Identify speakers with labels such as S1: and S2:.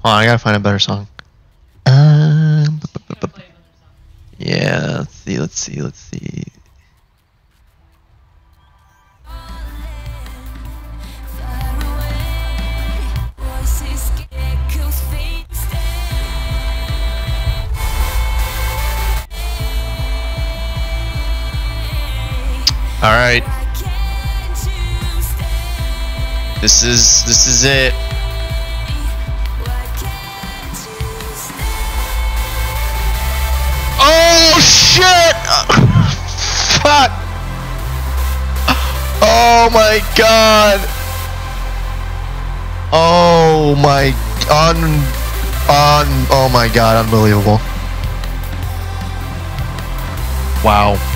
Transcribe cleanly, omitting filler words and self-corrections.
S1: Hold on, I gotta find a better song. Yeah, let's see. All right. This is it. Oh shit! Fuck! Oh my god! Oh my oh my god! Unbelievable! Wow.